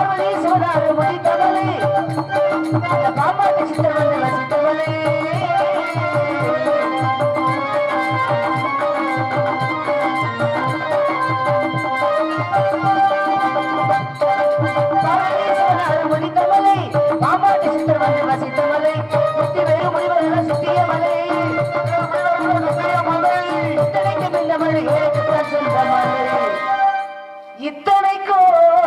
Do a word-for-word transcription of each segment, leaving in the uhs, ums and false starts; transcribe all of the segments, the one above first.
பார்வதி சிவனாறு முடித்தவளே அந்த பாம்பாட்டி சித்தர் வந்து வசித்தவளே பார்வதி சிவனாறு முடித்தவளே பாம்பாட்டி சித்தர் வந்து வசித்தவளே முத்தி வேறு முடிவதெல்லாம் சுத்திய மலை இத்தனைக்கும் இந்த மழை ஏற்கத்தான் சென்ற மலை இத்தனைக்கும்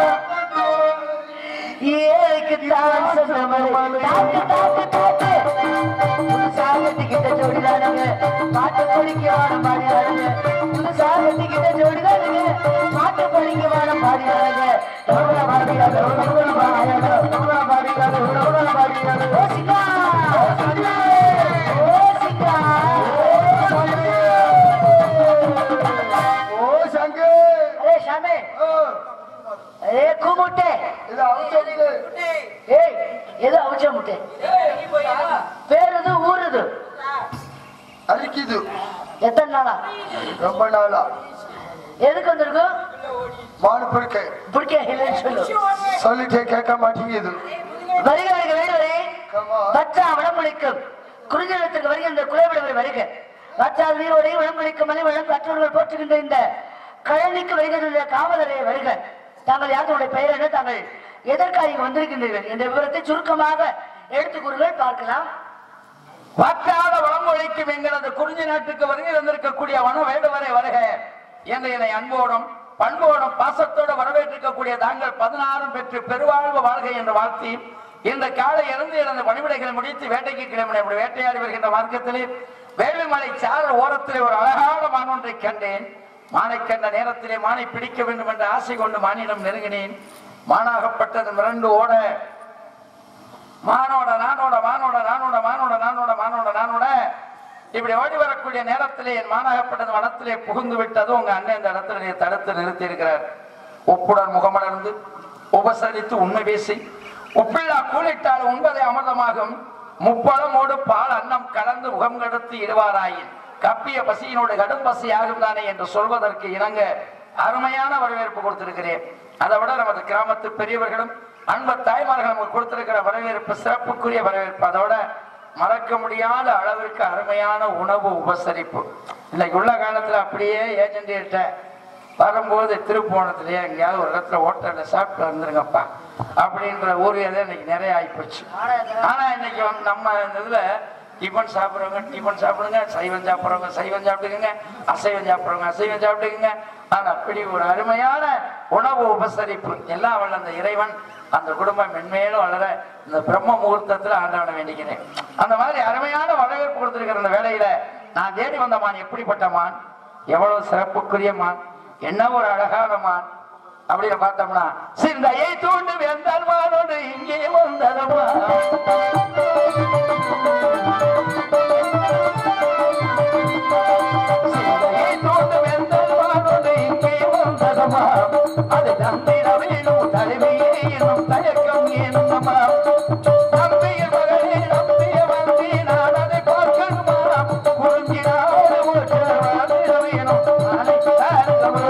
ஏற்கத்தான் சென்ற மலை தாக்கு தாக்கு தாக்கு புதுசா கட்டிக்கிட்ட ஜோடிதானுங்க பாட்டு படிக்க வானம் பாடினாருங்க புதுசா கட்டிக்கிட்ட ஜோடிதானுங்க பாட்டு படிக்க வானம் பாடினாருங்க எவ்வளவு பாடினாரு எவ்வளவு பாடினாரு எவ்வளவு பாடினாரு எவ்வளவு பாடினாரு ஓசிக்கா ஓசிக்கா ஓ சங்கே ஏ ஷாமே ஏ குமுட்டே இது அவுச்சமுட்டே ஏய் எது அவுச்ச முட்டை பேர் எது ஊர் எது அரிக்குது எத்தனை நாளா ரொம்ப நாளா எதுக்கு வந்திருக்கும் மாடு பிடிக்க பிடிக்க இல்லைன்னு சொல்லு சொல்லிட்டே கேட்க மாட்டேங்குது வருகிறவர்கள் வேண்டுவரே பச்சா வளமொழிக்கும் குறிஞ்சலத்துக்கு வருகின்ற குலைவிடவர் வருக பச்சால் நீரோடையும் வளமொழிக்கும் மலை வளம் கற்றவர்கள் போற்றுகின்ற இந்த கழனிக்கு வருகின்ற காவலரை வருக தாங்கள் யாருடைய பெயர் என்ன தாங்கள் எதற்காக இங்கு வந்திருக்கின்றீர்கள் என்ற விவரத்தை சுருக்கமாக எடுத்துக்கூறுகள் பார்க்கலாம். பற்றாத வளமொழிக்கும் எங்களது குறிஞ்சி நாட்டுக்கு வருகை வந்திருக்கக்கூடிய வன வேடுவரை வருக என்ற என்னை அன்போடும் பண்போடும் பாசத்தோடு வரவேற்றிருக்கக்கூடிய தாங்கள் பதினாறும் பெற்று பெருவாழ்வு வாழ்க என்று வாழ்த்தி இந்த காலை இறந்து இறந்த பணிவிடைகளை முடித்து வேட்டைக்கு கிளம்பின வேட்டையாடி வருகின்ற மார்க்கத்திலே வேலுமலை சாரல் ஓரத்திலே ஒரு அழகான மான் ஒன்றை கண்டேன். மானை கண்ட நேரத்திலே மானை பிடிக்க வேண்டும் என்ற ஆசை கொண்டு மானிடம் நெருங்கினேன். மானாகப்பட்டது மிரண்டு ஓட மானோட நானோட மானோட நானோட மானோட நானோட மானோட நானோட இப்படி ஓடி வரக்கூடிய நேரத்திலே என் மானாகப்பட்டது வனத்திலே புகுந்து விட்டதும் உங்க அண்ணன் இந்த இடத்துல தடுத்து நிறுத்தி இருக்கிறார். உப்புடன் முகமலர்ந்து உபசரித்து உண்மை பேசி உப்பில்லா கூலிட்டால் உண்பதை அமிர்தமாகும் முப்பழமோடு பால் அன்னம் கலந்து முகம் கெடுத்து இடுவாராயின் கப்பிய பசியினோடு கடும் பசி ஆகும் தானே என்று சொல்வதற்கு இணங்க அருமையான வரவேற்பு கொடுத்திருக்கிறேன். அதை விட நமது கிராமத்து பெரியவர்களும் அன்பு தாய்மார்கள் நமக்கு கொடுத்திருக்கிற வரவேற்பு சிறப்புக்குரிய வரவேற்பு. அதோட மறக்க முடியாத அளவிற்கு அருமையான உணவு உபசரிப்பு. இன்னைக்கு உள்ள காலத்துல அப்படியே ஏஜென்ட் வரும்போது திருப்போணத்திலேயே எங்கேயாவது ஒரு இடத்துல ஹோட்டல்ல சாப்பிட்டு வந்துருங்கப்பா அப்படின்ற ஊர் இன்னைக்கு நிறைய ஆயிப்போச்சு. ஆனா இன்னைக்கு நம்ம இதுல டிஃபன் சாப்பிடுறவங்க டிஃபன் சாப்பிடுங்க, சைவம் சாப்பிடுறவங்க சைவம் சாப்பிடுங்க, அசைவம் சாப்பிடுறவங்க அசைவம் சாப்பிடுங்க. ஆனா அப்படி ஒரு அருமையான உணவு உபசரிப்பு எல்லாம் வல்ல அந்த இறைவன் அந்த குடும்பம் மென்மேலும் வளர இந்த பிரம்ம முகூர்த்தத்துல ஆண்டவனை வேண்டிக்கிறேன். அந்த மாதிரி அருமையான வரவேற்பு கொடுத்திருக்கிற அந்த வேலையில நான் தேடி வந்த மான் எப்படிப்பட்ட மான், எவ்வளவு சிறப்புக்குரிய மான், என்ன ஒரு அழகான மான் அப்படின்னு பார்த்தோம்னா சிந்தையை தூண்டு வெந்தால் மானோடு இங்கே வந்ததமா சிந்தையை தூண்டு வெந்தால் மானோடு இங்கே வந்ததமா அது தந்திரவேனும் தலைமையேனும் தயக்கம் ஏனுமா தம்பியின் மகளே நம்பிய வந்தி நான் அதை பார்க்கணுமா குறிஞ்சினாவோடு வேணும் அனைத்தாருக்கமா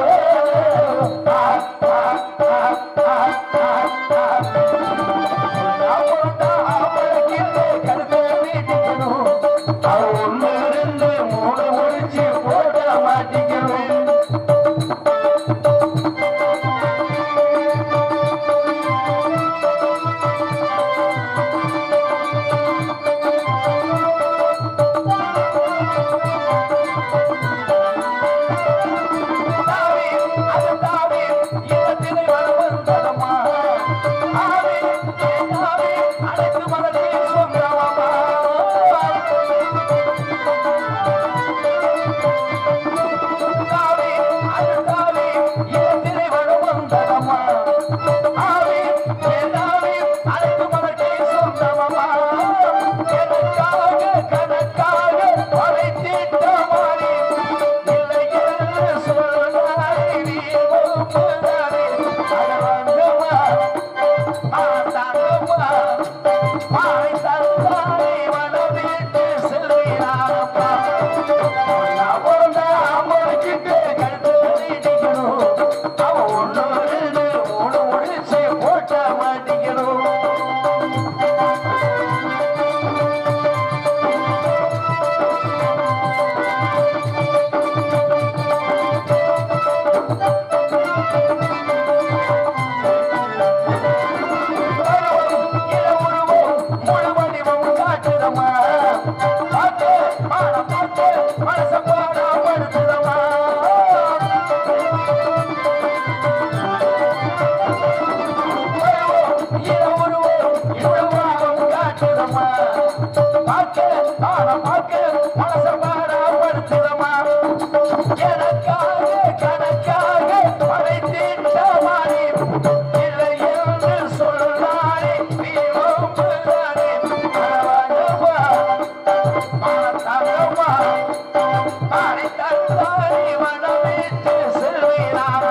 போட்ட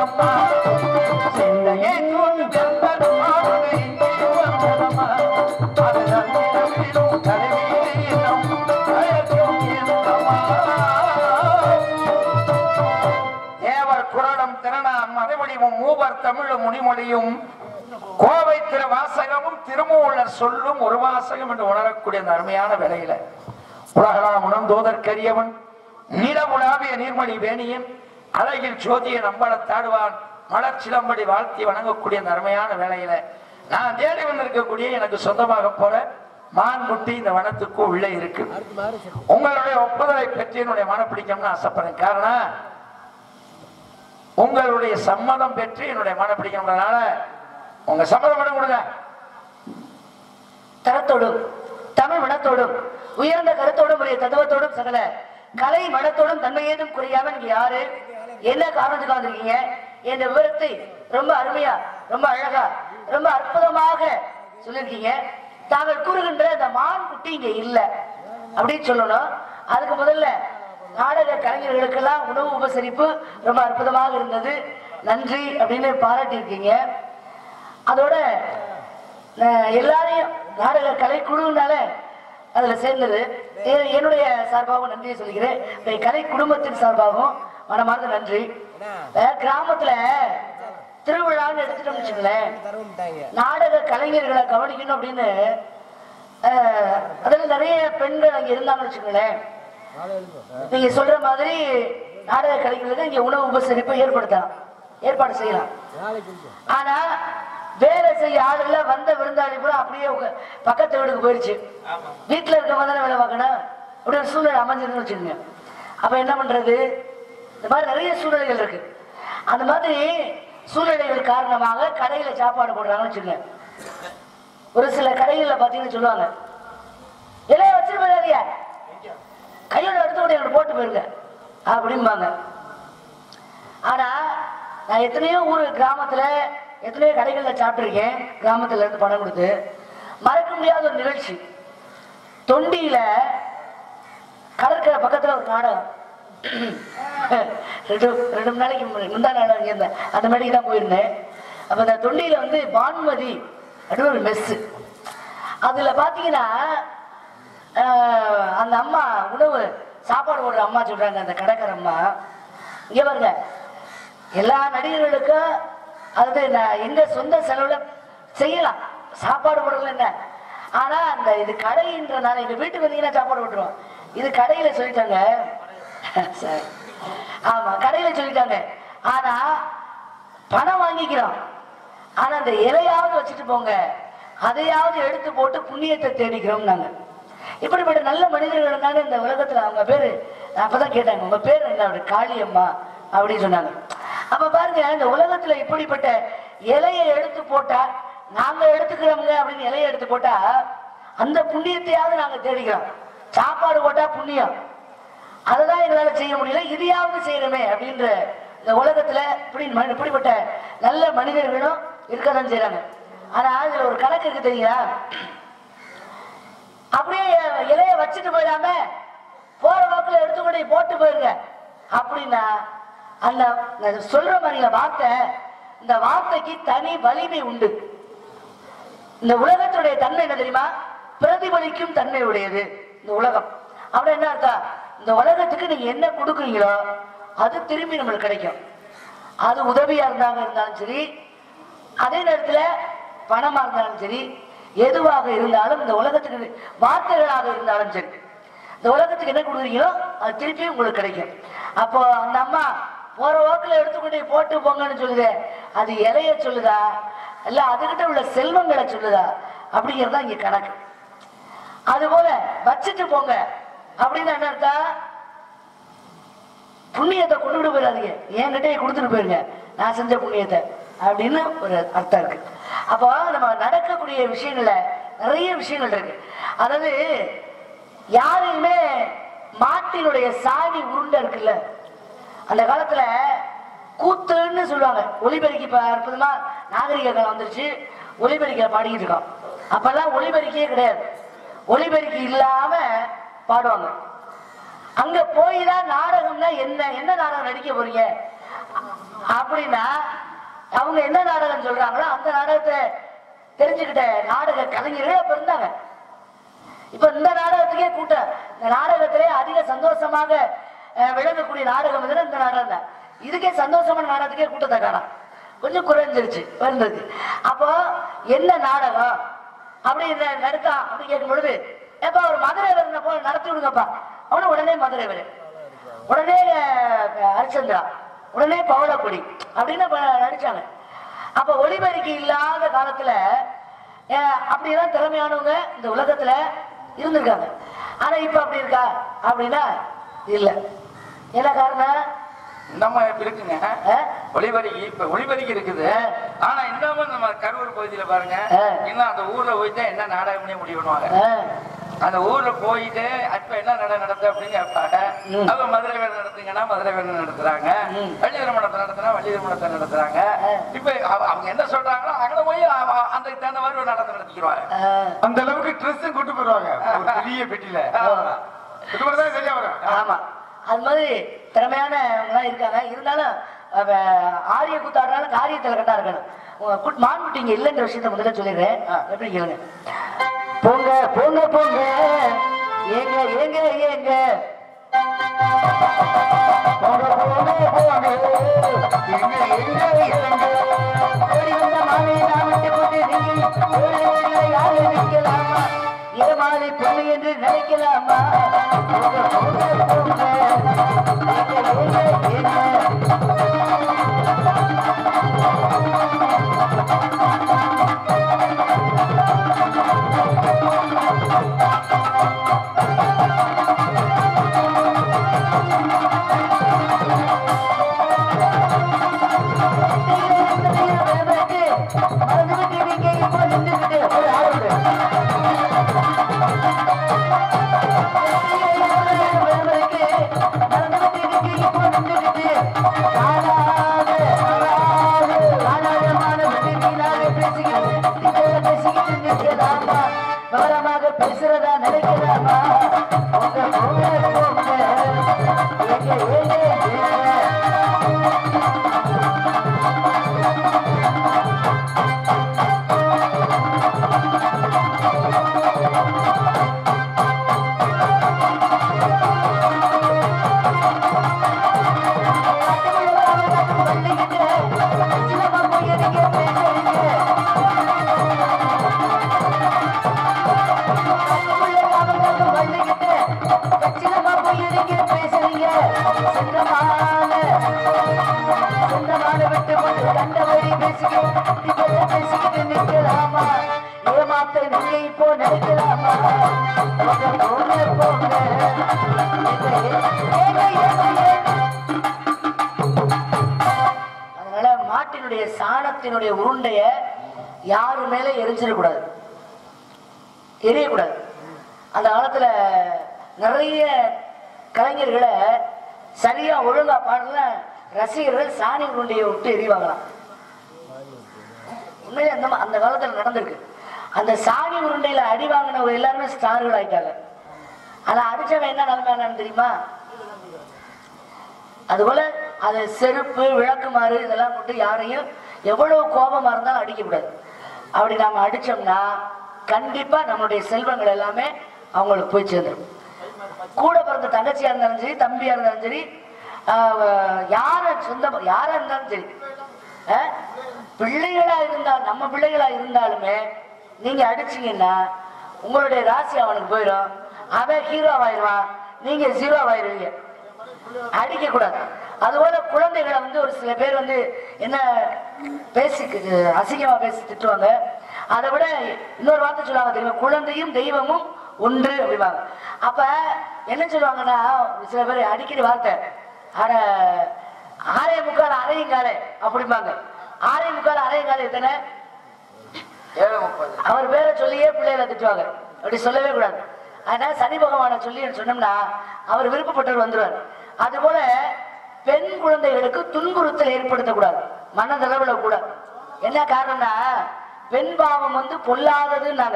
வந்ததம்மா சிந்தையை தூண்டு வெந்தது ஆளுகை இங்கே வந்ததம்மா அது நந்தினவிலும் தலைவீரம் அழகும் ஏந்தம்மா தேவர் குரலும் திறனான் மறைமொழியும் மூவர் தமிழும் முனிமொழியும் கோவை திருவாசகமும் திருமூலர் சொல்லும் ஒரு வாசகம் என்று உணரக்கூடிய அந்த அருமையான வேளையில உலகலாம் உணர்ந்தோதற்கரியவன் நிலவுலாவிய நீர்மணி வேணியன் அழகில் ஜோதிய நம்பளத்தாடுவான் மலர்ச்சிலம்படி வாழ்த்தி வணங்கக்கூடிய அந்த அருமையான வேளையில நான் தேடி வந்திருக்கக்கூடிய எனக்கு சொந்தமாக போற மான்குட்டி இந்த வனத்துக்கு உள்ளே இருக்கு. உங்களுடைய ஒப்புதலை பெற்று என்னுடைய மனம் பிடிக்கும்னு ஆசைப்படுறேன். காரணம் உங்களுடைய சம்மதம் பெற்று என்னுடைய மனம் பிடிக்கும்ன்றதுனால உங்க சம்மதம் பண்ண கொடுங்க. தரத்தோடும் தமிழ் மனத்தோடும் உயர்ந்த கருத்தோடும் உரிய தத்துவத்தோடும் சகல கலை மனத்தோடும் தன்மையேதும் குறையாம நீங்க யாரு என்ன காரணத்துக்கு வந்திருக்கீங்க என்ற விவரத்தை ரொம்ப அருமையா ரொம்ப அழகா ரொம்ப அற்புதமாக சொல்லியிருக்கீங்க. தாங்கள் கூறுகின்ற இந்த மான் குட்டி இங்க இல்ல அப்படின்னு சொல்லணும். அதுக்கு முதல்ல நாடக கலைஞர்களுக்கெல்லாம் உணவு உபசரிப்பு ரொம்ப அற்புதமாக இருந்தது, நன்றி அப்படின்னு பாராட்டி இருக்கீங்க. அதோட எல்லாரையும் நாடக கலைக்குழுனால அதுல சேர்ந்தது என்னுடைய சார்பாகவும் நன்றியை சொல்லிக்கிறேன். கலை குடும்பத்தின் சார்பாகவும் மனமார்ந்த நன்றி. கிராமத்துல திருவிழான்னு எடுத்துட்டோம்னு வச்சுங்களேன், நாடக கலைஞர்களை கவனிக்கணும் அப்படின்னு அதுல நிறைய பெண்கள் அங்க இருந்தாங்கன்னு வச்சுங்களேன். நீங்க சொல்ற மாதிரி நாடக கலைஞர்களுக்கு இங்க உணவு உபசரிப்பை ஏற்படுத்தலாம், ஏற்பாடு செய்யலாம். ஆனா வேலை செய்ய ஆளுல வந்த விருந்தாளி கூட அப்படியே பக்கத்து வீட்டுக்கு போயிடுச்சு. வீட்டுல இருக்கவங்க தானே வேலை பார்க்கணும், அப்படி ஒரு சூழ்நிலை அமைஞ்சிருந்து வச்சுக்கோங்க. அப்ப என்ன பண்றது? இந்த மாதிரி நிறைய சூழ்நிலைகள் இருக்கு. அந்த மாதிரி சூழ்நிலைகள் காரணமாக கடையில சாப்பாடு போடுறாங்கன்னு வச்சுக்கோங்க. ஒரு சில கடைகள்ல பாத்தீங்கன்னு சொல்லுவாங்க, இலைய வச்சுட்டு போயிடாதீங்க, கையோட எடுத்து கூட போட்டு போயிருங்க அப்படிம்பாங்க. ஆனா நான் எத்தனையோ ஊர் கிராமத்துல எத்தனையோ கடைகள்ல சாப்பிட்டுருக்கேன். கிராமத்துல இருந்து பணம் கொடுத்து மறக்க முடியாத ஒரு நிகழ்ச்சி. தொண்டியில கடற்கரை பக்கத்துல ஒரு நாடகம், ரெண்டு ரெண்டு மூணு நாளைக்கு முந்தா நாடகம் இருந்தேன், அந்த மாதிரிக்கு தான் போயிருந்தேன். அப்ப இந்த தொண்டியில வந்து பான்மதி அப்படின்னு ஒரு மெஸ். அதுல பாத்தீங்கன்னா அந்த அம்மா உணவு சாப்பாடு போடுற அம்மா சொல்றாங்க, அந்த கடைக்கார அம்மா, இங்க பாருங்க எல்லா நடிகர்களுக்கும் அதாவது எங்க சொந்த செலவுல செய்யலாம் சாப்பாடு போடுறது என்ன, ஆனா அந்த இது கடைன்றனால எங்க வீட்டுக்கு வந்தீங்கன்னா சாப்பாடு போட்டுருவோம். இது கடையில சொல்லிட்டாங்க, ஆமா கடையில சொல்லிட்டாங்க. ஆனா பணம் வாங்கிக்கிறோம், ஆனா அந்த இலையாவது வச்சுட்டு போங்க, அதையாவது எடுத்து போட்டு புண்ணியத்தை தேடிக்கிறோம் நாங்க. இப்படிப்பட்ட நல்ல மனிதர்கள் தானே இந்த உலகத்துல. அவங்க பேரு அப்பதான் கேட்டாங்க, உங்க பேர் என்ன? அப்படி காளியம்மா அப்படின்னு சொன்னாங்க. அப்ப பாருங்க, இந்த உலகத்துல இப்படிப்பட்ட இலையை எடுத்து போட்டா நாங்க எடுத்துக்கிறோங்க அப்படின்னு இலையை எடுத்து போட்டா அந்த புண்ணியத்தையாவது நாங்க தேடிக்கிறோம். சாப்பாடு போட்டா புண்ணியம், அதுதான் எங்களால செய்ய முடியல, இதையாவது செய்யறமே அப்படின்ற இந்த உலகத்துல இப்படி இப்படிப்பட்ட நல்ல மனிதர்களும் இருக்கதான் செய்யறாங்க. ஆனா இதுல ஒரு கணக்கு இருக்கு தெரியுங்களா? அப்படியே இலைய வச்சுட்டு போயிடாம போற வாக்குல எடுத்துக்கொண்டு போட்டு போயிருங்க அப்படின்னா அந்த சொல்ற மாதிரி வார்த்தை, இந்த வார்த்தைக்கு தனி வலிமை உண்டு. இந்த உலகத்துடைய தன்மை என்ன தெரியுமா? பிரதிபலிக்கும் தன்மை உடையது இந்த உலகம். அப்படி என்ன அர்த்தம்? இந்த உலகத்துக்கு நீங்க என்ன கொடுக்குறீங்களோ அது திரும்பி நம்மளுக்கு கிடைக்கும். அது உதவியா இருந்தாங்க இருந்தாலும் சரி, அதே நேரத்துல பணமா இருந்தாலும் சரி, எதுவாக இருந்தாலும் இந்த உலகத்துக்கு வார்த்தைகளாக இருந்தாலும் சரி, இந்த உலகத்துக்கு என்ன கொடுக்குறீங்களோ அது திருப்பி உங்களுக்கு கிடைக்கும். அப்போ அந்த அம்மா போற வாக்குல எடுத்துக்கொண்டு போட்டு போங்கன்னு சொல்லுது, அது இலைய சொல்லுதா இல்ல அதுகிட்ட உள்ள செல்வங்களை சொல்லுதா அப்படிங்கறதா இங்க கணக்கு. அது போல வச்சுட்டு போங்க அப்படின்னு என்ன அர்த்தா? புண்ணியத்தை கொண்டுட்டு போயிடாதீங்க, என்கிட்டயே கொடுத்துட்டு போயிருங்க நான் செஞ்ச புண்ணியத்தை அப்படின்னு ஒரு அர்த்தம் இருக்கு. அப்போ நம்ம நடக்கக்கூடிய விஷயங்கள்ல நிறைய விஷயங்கள் இருக்கு. அதாவது யாரையுமே மாட்டினுடைய சாணி உருண்டை இருக்குல்ல, அந்த காலத்துல கூத்துன்னு சொல்லுவாங்க. ஒலிபெருக்கி இப்ப அற்புதமா நாகரிக காலம் வந்துருச்சு, ஒலிபெருக்கில பாடிக்கிட்டு இருக்கோம். அப்பெல்லாம் ஒலிபெருக்கியே கிடையாது, ஒலிபெருக்கி இல்லாம பாடுவாங்க. அங்க போய்தான் நாடகம்னா என்ன என்ன நாடகம் நடிக்க போறீங்க அப்படின்னா அவங்க என்ன நாடகம் சொல்றாங்களோ அந்த நாடகத்தை தெரிஞ்சுக்கிட்ட நாடக கலைஞர்கள் அப்ப இருந்தாங்க. இப்ப இந்த நாடகத்துக்கே கூட்டம், இந்த நாடகத்திலே அதிக சந்தோஷமாக விளங்கக்கூடிய நாடகம் இந்த நாடகம் தான். இதுக்கே சந்தோஷமான நாடகத்துக்கே கூட்டத்தை காணோம், கொஞ்சம் குறைஞ்சிருச்சு வந்தது. அப்போ என்ன நாடகம் அப்படி நடத்தா அப்படி கேட்கும் பொழுது, எப்ப ஒரு மதுரை வரணும் போல நடத்தி விடுங்கப்பா. அவனு உடனே மதுரை வரு, உடனே ஹரிச்சந்திரா, உடனே பவளக்குடி அப்படின்னு நடிச்சாங்க. அப்ப ஒளிபெருக்கி இல்லாத காலத்துல அப்படிதான் திறமையானவங்க இந்த உலகத்துல இருந்திருக்காங்க. ஆனா இப்ப அப்படி இருக்கா அப்படின்னா இல்ல. என்ன காரணம்? நம்ம இப்ப இருக்குங்க ஒளிபெருக்கி, இப்ப ஒளிபெருக்கி இருக்குது. ஆனா இன்னமும் நம்ம கரூர் பகுதியில பாருங்க, இன்னும் அந்த ஊர்ல போயிட்டு என்ன நாடகம்னே முடிவு பண்ணுவாங்க. அந்த ஊர்ல போயிட்டு அப்ப என்ன நாடகம் நடத்து அப்படின்னு கேட்பாங்க. அவங்க மதுரை வேலை நடத்துங்கன்னா மதுரை வேலை நடத்துறாங்க, வள்ளி திருமணத்தை நடத்தினா வள்ளி திருமணத்தை நடத்துறாங்க. இப்ப அவங்க என்ன சொல்றாங்களோ அங்கே போய் அந்த தகுந்த மாதிரி ஒரு நாடகத்தை நடத்திக்கிறாங்க. அந்த அளவுக்கு ட்ரெஸ் கொண்டு போயிருவாங்க பெரிய பெட்டியில. சரியா வரும். ஆமா, அது மாதிரி திறமையானவங்களாம் இருக்காங்க. இருந்தாலும் ஆரிய கூத்தாடுறாலும் காரியத்தில் கரெக்டா இருக்கணும். மான்குட்டிங்க இல்லைன்ற விஷயத்த முதல்ல சொல்லிடுறேன், எப்படி கேளுங்க. போங்க போங்க போங்க ஏங்க ஏங்க ஏங்க போங்க போங்க போங்க ஏங்க ஏங்க ஏங்க ஓடி வந்த மாலை நான் விட்டு போட்டு நீங்கள் யாரை நிற்கலாமா, இரமாலை பொண்ணு என்று நினைக்கலாமா. போங்க போங்க போங்க ஏங்க ஏங்க ஏங்க பேசுறதா நினைக்கலாமா. ஏமாத்த நீங்க இப்போ நினைக்கலாமா. அதனால மாட்டினுடைய சாணத்தினுடைய உருண்டைய யாரு மேல எரிஞ்சிடக்கூடாது, எரியக்கூடாது. அந்த காலத்துல நிறைய கலைஞர்களை சரியா ஒழுங்கா பாடல ரசிகர்கள் சாணி உருண்டையை விட்டு எரிவாங்களாம். உண்மையிலே அந்த அந்த காலத்துல நடந்திருக்கு. அந்த சாணி உருண்டையில அடி வாங்கினவங்க எல்லாருமே ஸ்டார்கள் ஆயிட்டாங்க. ஆனா அடிச்சவன் என்ன நிலைமை தெரியுமா? அதுபோல அது செருப்பு விளக்குமாறு இதெல்லாம் போட்டு யாரையும் எவ்வளவு கோபமா இருந்தாலும் அடிக்கக்கூடாது. அப்படி நாம அடிச்சோம்னா கண்டிப்பா நம்மளுடைய செல்வங்கள் எல்லாமே அவங்களுக்கு போய் சேர்ந்துடும். கூட பிறந்த தங்கச்சியா இருந்தாலும் சரி, தம்பியா இருந்தாலும் சரி, யார சொந்த யாரா இருந்தாலும் சரி, பிள்ளைகளா இருந்தா நம்ம பிள்ளைகளா இருந்தாலுமே நீங்க அடிச்சீங்கன்னா உங்களுடைய ராசி அவனுக்கு போயிடும். அவன் ஹீரோவாயிருவான், நீங்க ஜீரோவாயிருவீங்க. அடிக்க கூடாது. அதுபோல குழந்தைகளை வந்து ஒரு சில பேர் வந்து என்ன பேசி அசிங்கமா பேசி திட்டுவாங்க. அதை விட இன்னொரு வார்த்தை சொல்லுவாங்க தெரியுமா, குழந்தையும் தெய்வமும் ஒன்று அப்படிவாங்க. அப்ப என்ன சொல்லுவாங்கன்னா சில பேர் அடிக்கடி வார்த்தை, அட ஆறே முக்கால் அரையும் காலை அப்படிம்பாங்க. ஆறே முக்கால் அரையும் காலை எத்தனை? அவர் பேரை சொல்லியே பிள்ளைகளை திட்டுவாங்க. அப்படி சொல்லவே கூடாது. அதனால சனி பகவானை சொல்லி சொன்னோம்னா அவர் விருப்பப்பட்டவர் வந்துருவார். அதுபோல பெண் குழந்தைகளுக்கு துன்புறுத்தல் ஏற்படுத்தக்கூடாது மனதளவுல கூட. என்ன காரணம்னா பெண் பாவம் வந்து பொல்லாததுன்னாங்க.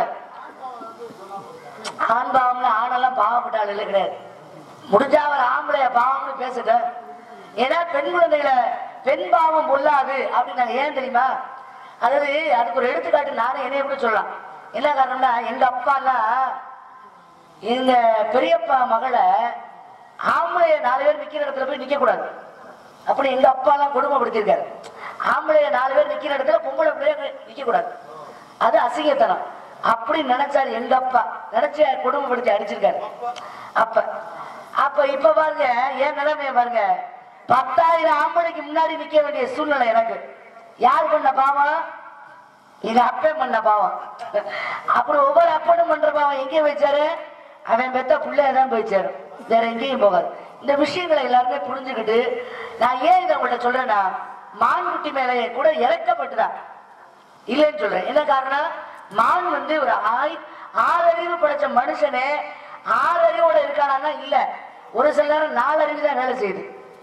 ஆண் பாவம்ல ஆணெல்லாம் பாவப்பட்டால் இல்லை கிடையாது. முடிஞ்சா அவர் ஆம்பளைய பாவம்னு பேசுத. ஏன்னா பெண் குழந்தைகளை பெண் பாவம் பொல்லாது அப்படின்னு ஏன் தெரியுமா? அதாவது அதுக்கு ஒரு எடுத்துக்காட்டு நானே என்னைய கூட சொல்லலாம். என்ன காரணம்னா, எங்க அப்பா எல்லாம் எங்க பெரியப்பா மகளை ஆம்பளைய நாலு பேர் நிக்கிற இடத்துல போய் நிக்க கூடாது அப்படி எங்க அப்பா எல்லாம் கொடுமைப்படுத்திருக்காரு. ஆம்பளைய நாலு பேர் நிக்கிற இடத்துல பொம்பளை பிள்ளைய நிக்க கூடாது, அது அசிங்கத்தனம் அப்படி நினைச்சாரு எங்க அப்பா. நினைச்சு கொடுமைப்படுத்தி அடிச்சிருக்காரு அப்ப. அப்ப இப்ப பாருங்க என் நிலைமைய பாருங்க, பத்தாயிரம் ஆம்பளைக்கு முன்னாடி நிக்க வேண்டிய சூழ்நிலை எனக்கு. யார் பண்ண பாவம்? எங்க அப்பன் பண்ண பாவம். அப்புறம் ஒவ்வொரு அப்பனும் பண்ற பாவம் எங்கே வச்சாரு? அவன் பெத்த பிள்ளையதான் போயிச்சாரு, வேற எங்கேயும் போகாது. இந்த விஷயங்களை எல்லாருமே புரிஞ்சுக்கிட்டு நான் ஏன் இதை உங்கள்கிட்ட சொல்றேன்னா, மான்குட்டி மேலே கூட இறக்கப்பட்டுதான் இல்லைன்னு சொல்றேன். என்ன காரணம்? மான் வந்து ஒரு ஆய் ஆறறிவு படைச்ச மனுஷனே ஆறறிவோட இருக்கானா? இல்ல, ஒரு சில நேரம் நாலறிவு தான் வேலை செய்யுது.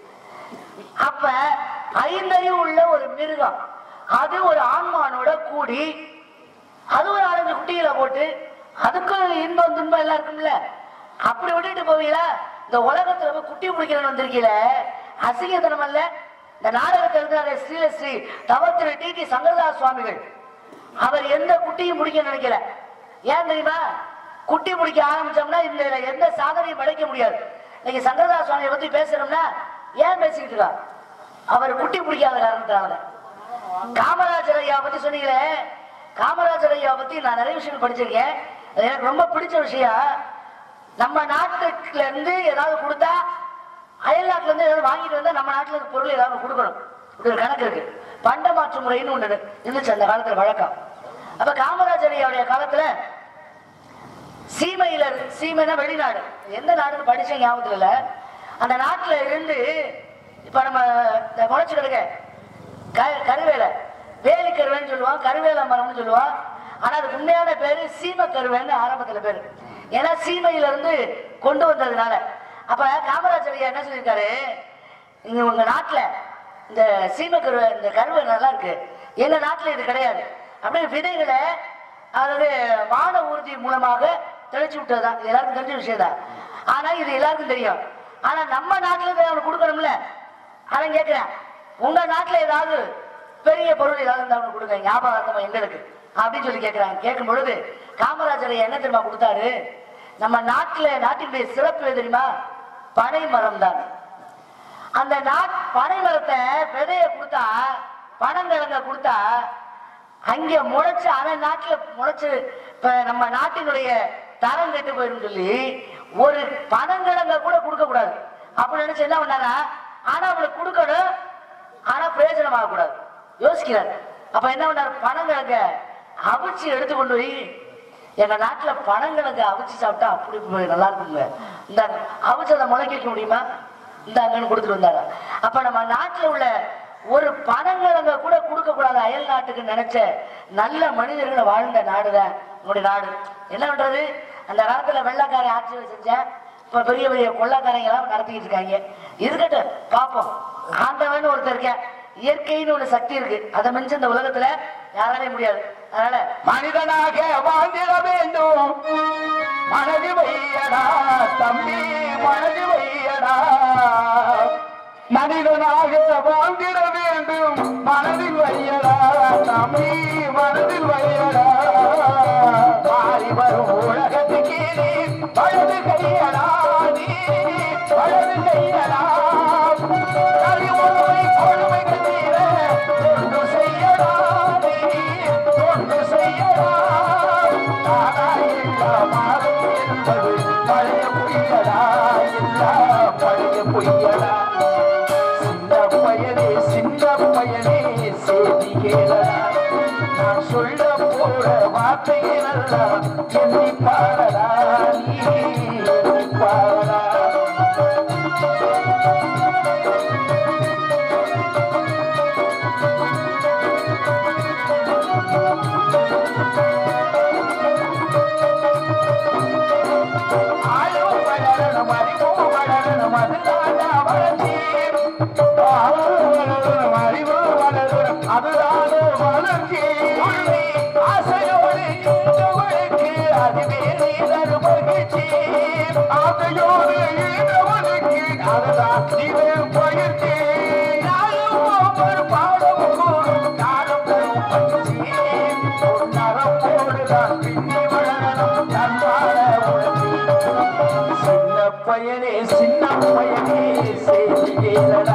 அப்ப ஐந்தறிவு உள்ள ஒரு மிருகம் அது ஒரு ஆண்மானோட கூடி அது ஒரு நாலஞ்சு குட்டிகளை போட்டு அதுக்கும் இன்பம் துன்பம் எல்லாம் இருக்கும்ல, அப்படி விட்டுட்டு போவீங்களா? இந்த உலகத்துல போய் குட்டி பிடிக்கிறன்னு வந்திருக்கீல, அசிங்கத்தனம் அல்ல? இந்த நாடகத்தில் இருந்தாரு ஸ்ரீலஸ்ரீ தவத்திரு டி டி சங்கரதாஸ் சுவாமிகள். அவர் எந்த குட்டியும் பிடிக்க நினைக்கல. ஏன் தெரியுமா? குட்டி பிடிக்க ஆரம்பிச்சோம்னா இந்த எந்த சாதனையும் படைக்க முடியாது. இன்னைக்கு சங்கரதாஸ் சுவாமியை பத்தி பேசுறோம்னா ஏன் பேசிக்கிட்டு இருக்கா? அவர் குட்டி பிடிக்காத காரணத்தால. காமராஜர் ஐயா பத்தி சொன்னீங்களே, காமராஜர் ஐயா பத்தி நான் நிறைய விஷயம் படிச்சிருக்கேன். எனக்கு ரொம்ப பிடிச்ச விஷயம், நம்ம நாட்டுல இருந்து ஏதாவது கொடுத்தா அயல் நாட்டுல இருந்து ஏதாவது வாங்கிட்டு வந்தா நம்ம நாட்டுல இருக்க பொருள் ஏதாவது கொடுக்கணும். இப்படி ஒரு கணக்கு இருக்கு. பண்ட மாற்று முறைன்னு ஒண்ணு இருந்துச்சு அந்த காலத்துல வழக்கம். அப்ப காமராஜர் ஐயாவுடைய காலத்துல சீமையில சீமைனா வெளிநாடு, எந்த நாடுன்னு படிச்ச ஞாபகத்துல இல்ல. அந்த நாட்டுல இருந்து இப்ப நம்ம இந்த முளைச்சு கிடக்க கருவேலை, வேலி கருவேன்னு சொல்லுவான், கருவேல மரம்னு சொல்லுவான். ஆனா அதுக்கு உண்மையான பேரு சீமை கருவேன்னு ஆரம்பத்துல பேரு, ஏன்னா சீமையில இருந்து கொண்டு வந்ததுனால. அப்ப காமராஜர் ஐயா என்ன சொல்லியிருக்காரு, இங்க உங்க நாட்டுல இந்த சீமை கருவை இந்த கருவை நல்லா இருக்கு, எங்க நாட்டுல இது கிடையாது. அப்படியே விதைகளை அதாவது வான ஊர்தி மூலமாக தெளிச்சு விட்டதுதான், எல்லாருக்கும் தெரிஞ்ச விஷயம் தான். ஆனா இது எல்லாருக்கும் தெரியும். ஆனா நம்ம நாட்டுல அவனுக்கு கொடுக்கணும்ல. அவன் கேட்கிறேன், உங்க நாட்டுல ஏதாவது பெரிய பொருள் ஏதாவது இருந்தா அவனுக்கு கொடுங்க ஞாபகார்த்தமா எங்களுக்கு அப்படின்னு சொல்லி கேட்கிறாங்க. கேட்கும் பொழுது காமராஜர் என்ன தெரியுமா கொடுத்தாரு? நம்ம நாட்டுல நாட்டினுடைய சிறப்பு தெரியுமா? பனை மரம் தான். அந்த நாட் பனை மரத்தை விதைய கொடுத்தா, பனங்கிழங்க கொடுத்தா அங்க முளைச்சு அவன் நாட்டுல முளைச்சு இப்ப நம்ம நாட்டினுடைய தரம் கெட்டு போயிரும் சொல்லி ஒரு பனங்கிழங்க கூட கொடுக்க கூடாது அப்படின்னு நினைச்சு என்ன பண்ணாரா? ஆனா அவனுக்கு கொடுக்கணும், ஆனா பிரயோஜனமாக கூடாது யோசிக்கிறார். அப்ப என்ன பண்ணாரு? பனங்கிழங்க அவிச்சு எடுத்து கொண்டு போய் எங்க நாட்டுல பனங்கிழங்க அவிச்சு சாப்பிட்டா அப்படி நல்லா இருக்குங்க, இந்த அவிச்சதை முளைக்க வைக்க முடியுமா, இந்த அங்கன்னு கொடுத்துட்டு வந்தாங்க. அப்ப நம்ம நாட்டுல உள்ள ஒரு பனங்கிழங்க கூட கொடுக்க கூடாது அயல் நாட்டுக்கு நினைச்ச நல்ல மனிதர்களை வாழ்ந்த நாடுதான் உங்களுடைய நாடு. என்ன பண்றது? அந்த காலத்துல வெள்ளக்கார ஆட்சி செஞ்ச இப்ப பெரிய பெரிய கொள்ளக்காரங்க எல்லாம் நடத்திக்கிட்டு இருக்காங்க. இருக்கட்டும் பாப்போம். ஆண்டவன் ஒருத்தர் இருக்க, இயற்கைன்னு ஒரு சக்தி இருக்கு, அதை மிஞ்ச இந்த உலகத்துல யாராலையும் முடியாது. அதனால மனிதனாக வாழ்ந்திட வேண்டும், மனது வையடா தம்பி மனது வையடா. மனிதனாக வாழ்ந்திட வேண்டும், மனதில் வையடா தம்பி மனதில் வையடா. மாறி வரும் உலகத்துக்கு நீ வலது கையடா, நீ வலது கையடா. கழிவுமை கொடுமைகள் தீர தொண்டு செய்யடா, நீ தொண்டு செய்யடா. தானா இல்லா மாறும் என்பது பழைய பொய்யடா, இல்லா பழைய பொய்யடா. சின்ன பயனே சின்ன பயனே செய்தி கேளடா, நான் சொல்ல போற வார்த்தைகள் எல்லாம் எண்ணி பாடடா, நீ எண்ணி பாடடா. ஆயும் வளரணும் அறிவும் வளரணும் அதுதானா வளர்ச்சி, ஆயும் வளரணும் அறிவும் வளரணும் அதுதான வளர்ச்சி. ஆசையோடு ஈன்றவனுக்கு அதுவே நீதரு மகிழ்ச்சி, ஆசையோடு ஈன்றவனுக்கு அதுதான் நீவே பயிற்சி. நாயும் பயனே சின்ன பயனே செய்திகளடா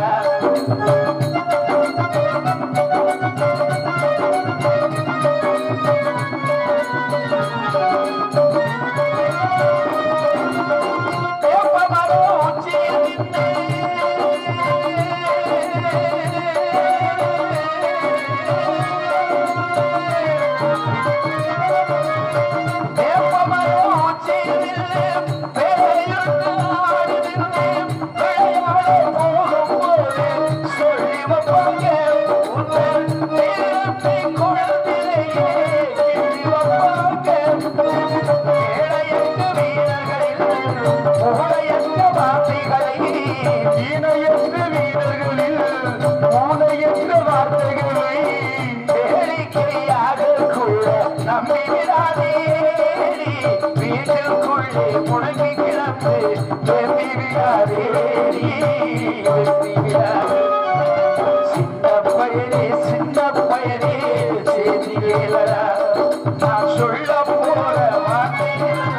முடங்கி கிடந்து வெற்றி விடாதே வெற்றி விடாதே சின்ன பயனே சின்ன பயனே செய்திகளா நான் சொல்ல போற வார்த்தை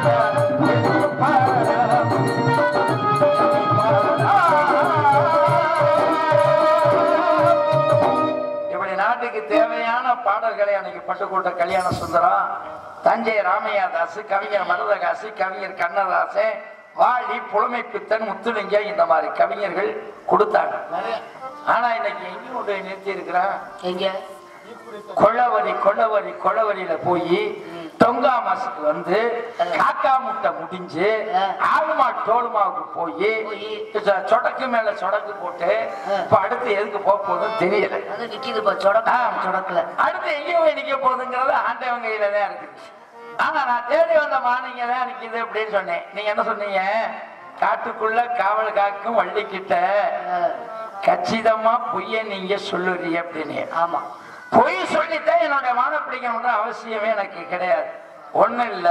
இப்படி நாட்டுக்கு தேவையான பாடல்களை அன்னைக்கு பட்டுக்கோட்டை கல்யாண சுந்தரம், தஞ்சை ராமையா தாசு, கவிஞர் மருதகாசி, கவிஞர் கண்ணதாசன், வாலி, புலமை பித்தன், முத்துலிங்க, இந்த மாதிரி கவிஞர்கள் கொடுத்தாங்க. ஆனா இன்னைக்கு எங்க கொண்டு போய் நிறுத்தி இருக்கிறான்? எங்க கொள்ளவரி கொள்ளவரி கொள்ளவரியில போய் தொங்கா மாசுக்கு வந்து காக்கா முட்டை முடிஞ்சு ஆளுமா டோலுமாவுக்கு போய் சொடக்கு மேல சொடக்கு போட்டு இப்ப அடுத்து எதுக்கு போக போகுதுன்னு தெரியல. சொடக்குல அடுத்து எங்க போய் நிக்க போகுதுங்கிறது ஆண்டவன் கையில தான் இருக்குது. ஆனா நான் தேடி வந்த மானிங்க தான் நிக்குது அப்படின்னு சொன்னேன். நீங்க என்ன சொன்னீங்க? காட்டுக்குள்ள காவல் காக்கும் வள்ளிக்கிட்ட கச்சிதமா பொய்ய நீங்க சொல்லுறீங்க அப்படின்னு. ஆமா, பொய் சொல்லித்தான் என்னுடைய மான பிடிக்கணும்ன்ற அவசியமே எனக்கு கிடையாது. ஒண்ணு இல்ல,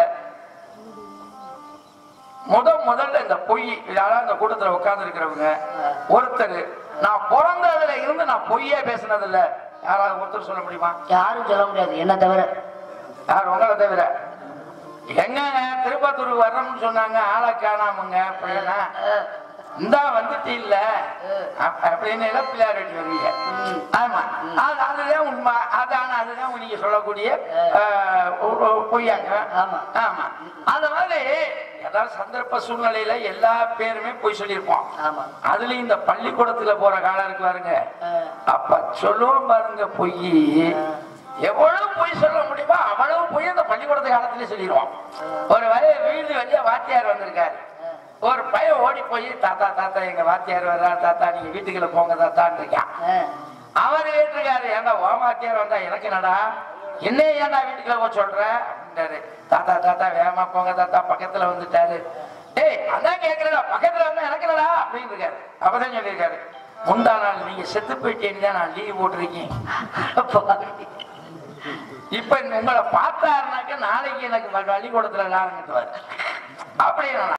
முத முதல்ல இந்த பொய் யாராவது இந்த கூட்டத்துல உட்கார்ந்து இருக்கிறவங்க ஒருத்தர் நான் பிறந்ததுல இருந்து நான் பொய்யே பேசினது இல்ல யாராவது ஒருத்தர் சொல்ல முடியுமா? யாரும் சொல்ல முடியாது, என்ன தவிர. யார்? உங்களை தவிர. எங்க திருப்பத்தூர் வர்றோம்னு சொன்னாங்க, ஆளை காணாமுங்க அப்படின்னா இந்தா வந்துட்டு இல்ல அப்படின்னு இழப்பிள்ளார் வெட்டி வருவீங்க. ஆமா, அதுதான் உண்மை. அதான அதுதான் நீங்க சொல்லக்கூடிய பொய்யாங்க. ஆமா ஆமா, அந்த மாதிரி ஏதாவது சந்தர்ப்ப சூழ்நிலையில எல்லா பேருமே பொய் சொல்லியிருப்போம். ஆமா, அதுலயும் இந்த பள்ளிக்கூடத்துல போற காலம் இருக்கு பாருங்க, அப்ப சொல்லுவோம் பாருங்க பொய். எவ்வளவு பொய் சொல்ல முடியுமோ அவ்வளவு பொய் அந்த பள்ளிக்கூடத்து காலத்திலே சொல்லிடுவோம். ஒரு வரைய வீடு வழியா வாத்தியார் வந்திருக்காரு, ஒரு பையன் ஓடி போய் தாத்தா தாத்தா எங்க வாத்தியார் வர்றா தாத்தா நீங்க வீட்டுக்குள்ள போங்க தாத்தான்னு இருக்கான். அவர் கேட்டிருக்காரு, ஏன்டா ஓ வாத்தியார் வந்தா எனக்கு நடா என்ன ஏன்டா வீட்டுக்குள்ள போய் சொல்ற அப்படின்றாரு. தாத்தா தாத்தா வேகமா போங்க தாத்தா பக்கத்துல வந்துட்டாரு. ஏய் அதான் கேட்கறா பக்கத்துல வந்தா எனக்கு நடா அப்படின்னு இருக்காரு. அப்பதான் சொல்லியிருக்காரு, முந்தா நாள் நீங்க செத்து போயிட்டீங்க நான் லீவ் போட்டிருக்கேன். இப்ப உங்களை பார்த்தாருனாக்க நாளைக்கு எனக்கு பள்ளிக்கூடத்துல விளையாடுவாரு அப்படின்னு.